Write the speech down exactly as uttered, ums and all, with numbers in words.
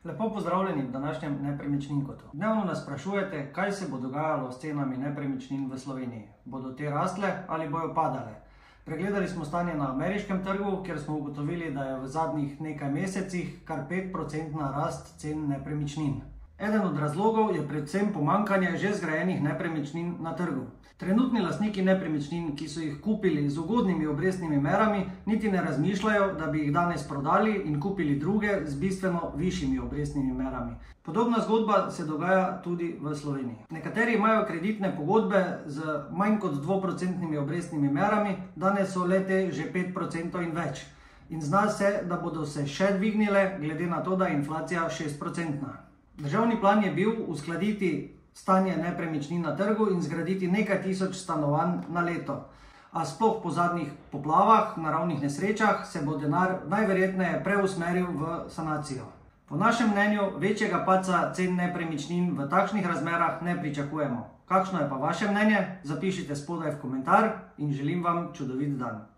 Lepo pozdravljeni v današnjem Nepremičninkotu. Dnevno nas sprašujete, kaj se bo dogajalo s cenami nepremičnin v Sloveniji. Bodo te rastle ali bojo padale? Pregledali smo stanje na ameriškem trgu, kjer smo ugotovili, da je v zadnjih nekaj mesecih kar pet procentna rast cen nepremičnin. Eden od razlogov je predvsem pomanjkanje že zgrajenih nepremičnin na trgu. Trenutni lastniki nepremičnin, ki so jih kupili z ugodnimi obrestnimi merami, niti ne razmišljajo, da bi jih danes prodali in kupili druge z bistveno višjimi obrestnimi merami. Podobna zgodba se dogaja tudi v Sloveniji. Nekateri imajo kreditne pogodbe z manj kot dvoprocentnimi obrestnimi merami, danes so le te že pet procentov in več. In zna se, da bodo se še dvignile, glede na to, da je inflacija šest procentna. Državni plan je bil uskladiti stanje nepremičnin na trgu in zgraditi nekaj tisoč stanovanj na leto. A sploh po zadnjih poplavah, naravnih nesrečah se bo denar najverjetneje preusmeril v sanacijo. Po našem mnenju večjega padca cen nepremičnin v takšnih razmerah ne pričakujemo. Kakšno je pa vaše mnenje? Zapišite spodaj v komentar in želim vam čudovit dan.